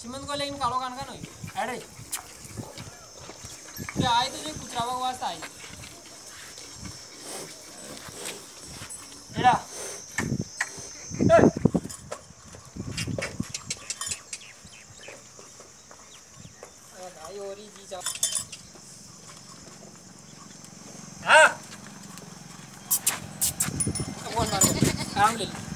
चिमन को लेकिन कालो कान का नहीं अरे क्या आए तुझे कुचरावा वास्ता आई एड़ा भाई और ही जी जा हाँ कौन मारो आराम ले